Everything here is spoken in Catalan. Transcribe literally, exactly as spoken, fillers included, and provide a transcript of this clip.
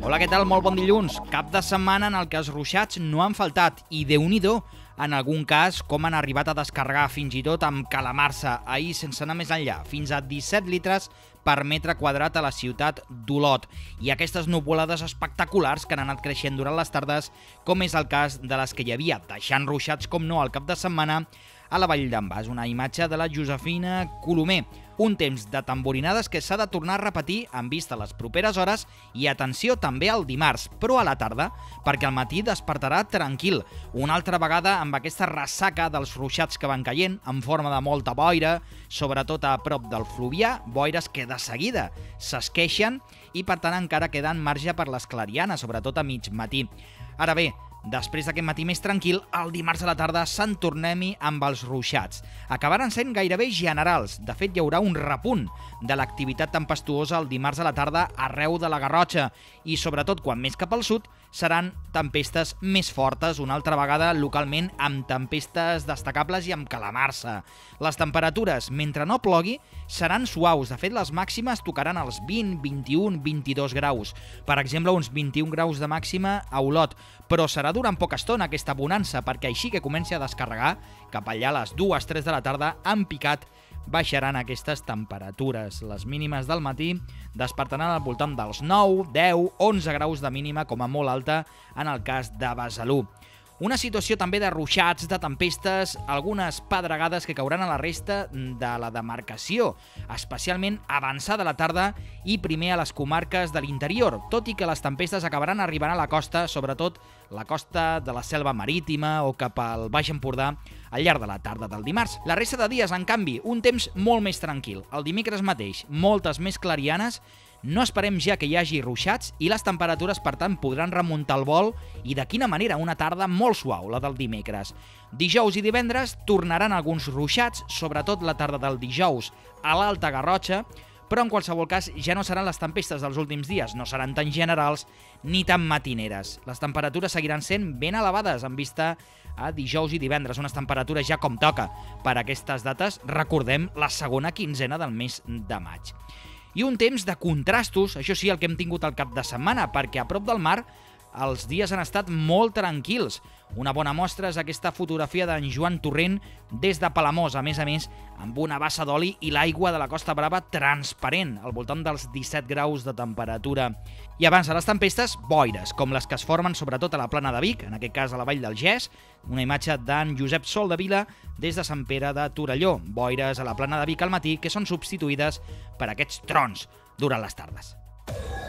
Hola, què tal? Molt bon dilluns. Cap de setmana en el que els ruixats no han faltat i, déu-n'hi-do, en algun cas, com han arribat a descarregar fins i tot amb calamarsa ahir sense anar més enllà, fins a disset litres per metre quadrat a la ciutat d'Olot. I aquestes nuvolades espectaculars que han anat creixent durant les tardes, com és el cas de les que hi havia, deixant ruixats com no al cap de setmana a la Vall d'en Bas, una imatge de la Josefina Colomer. Un temps de tamborinades que s'ha de tornar a repetir en vista a les properes hores i atenció també al dimarts, però a la tarda, perquè al matí despertarà tranquil, una altra vegada amb aquesta ressaca dels ruixats que van caient en forma de molta boira, sobretot a prop del Fluvià, boires que de seguida s'esqueixen i per tant encara queden marge per les clarianes, sobretot a mig matí. Ara bé, després d'aquest matí més tranquil, el dimarts a la tarda se'n tornem-hi amb els ruixats. Acabaran sent gairebé generals. De fet, hi haurà un repunt de l'activitat tempestuosa el dimarts a la tarda arreu de la Garrotxa i, sobretot, quan més cap al sud, seran tempestes més fortes, una altra vegada localment amb tempestes destacables i amb calamarsa. Les temperatures, mentre no plogui, seran suaus. De fet, les màximes tocaran els vint, vint-i-un, vint-i-dos graus. Per exemple, uns vint-i-un graus de màxima a Olot, però serà durant poca estona aquesta bonança, perquè així que comenci a descarregar, cap allà a les dues tres de la tarda, en picat, baixaran aquestes temperatures. Les mínimes del matí despertaran al voltant dels nou, deu, onze graus de mínima, com a molt alta en el cas de Besalú. Una situació també de ruixats, de tempestes, algunes pedregades que cauran a la resta de la demarcació, especialment avançada a la tarda i primer a les comarques de l'interior, tot i que les tempestes acabaran arribant a la costa, sobretot la costa de la Selva Marítima o cap al Baix Empordà, al llarg de la tarda del dimarts. La resta de dies, en canvi, un temps molt més tranquil. El dimecres mateix, moltes més clarianes. No esperem ja que hi hagi ruixats i les temperatures, per tant, podran remuntar el vol i de quina manera una tarda molt suau, la del dimecres. Dijous i divendres tornaran alguns ruixats, sobretot la tarda del dijous a l'Alta Garrotxa, però en qualsevol cas ja no seran les tempestes dels últims dies, no seran tan generals ni tan matineres. Les temperatures seguiran sent ben elevades en vista a dijous i divendres, unes temperatures ja com toca per a aquestes dates, recordem, la segona quinzena del mes de maig. I un temps de contrastos, això sí, el que hem tingut al cap de setmana, perquè a prop del mar els dies han estat molt tranquils. Una bona mostra és aquesta fotografia d'en Joan Torrent des de Palamós, a més a més, amb una bassa d'oli i l'aigua de la Costa Brava transparent, al voltant dels disset graus de temperatura. I abans de les tempestes, boires, com les que es formen sobretot a la plana de Vic, en aquest cas a la Vall del Gès, una imatge d'en Josep Soldevila des de Sant Pere de Torelló. Boires a la plana de Vic al matí que són substituïdes per aquests trons durant les tardes.